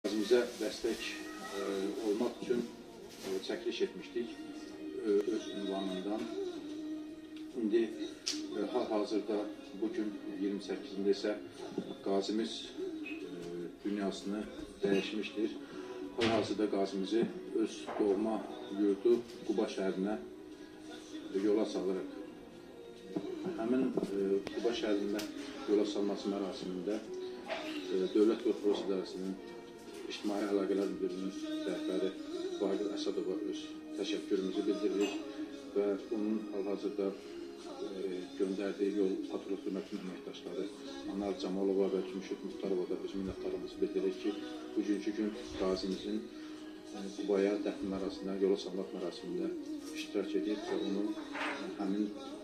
Bizə dəstək olmaq üçün çəkiliş etmişdik öz ünvanından. İndi hal-hazırda bugün 28-də isə qazimiz dünyasını dəyişmişdir. Hal-hazırda qazimizi öz doğma yurdu Quba şəhərinə yola salırıq. Həmin Quba şəhərində yola salması mərasimində Dövlət Qurtuluş İdarəsinin İctimai Əlaqələr Müdürlüyünün rəhbəri Vaqif Əsədova öz təşəkkürümüzü bildiririk və onun hal-hazırda göndərdiyi yol patrul xidmətinin əməkdaşları Anar Camalova və Cümşüd Muxtarova da öz minnətlarımızı bildiririk ki, bugünkü gün qazimizin Qubaya dəfn mərasimində, yola salmaq mərasimində iştirak edib və onun həmin